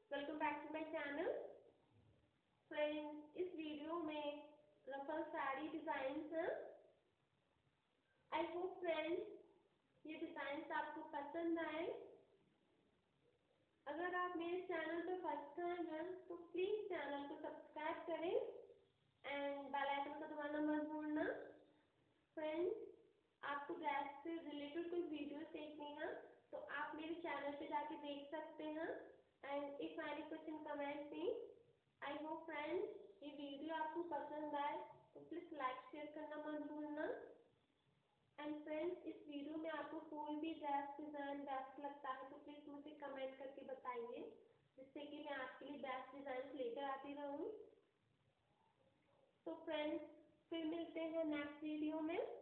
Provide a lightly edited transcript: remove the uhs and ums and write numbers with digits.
Welcome back to my channel. Friends, इस video में ruffle sari designs हैं। आई होप फ्रेंड्स ये डिजाइन्स आपको पसंद आए। अगर आप मेरे चैनल पर फर्स्ट टाइम हैं तो प्लीज चैनल को सब्सक्राइब करें एंड बेल आइकन का दबाना मत भूलना। फ्रेंड्स, आपको ड्रेस से रिलेटेड कोई वीडियोस देखनी है तो आप मेरे चैनल पे जाके देख सकते हैं। And if any question comment me. I hope friends ये वीडियो आपको पसंद आए तो प्लीज लाइक शेयर करना मत भूलना। एंड फ्रेंड्स, इस वीडियो में आपको कोई भी ड्रेस डिजाइन बेस्ट लगता है तो प्लीज मुझे कमेंट करके बताइए, जिससे कि मैं आपके लिए बेस्ट डिजाइन लेकर आती रहूं। तो फ्रेंड्स, फिर मिलते हैं नेक्स्ट वीडियो में।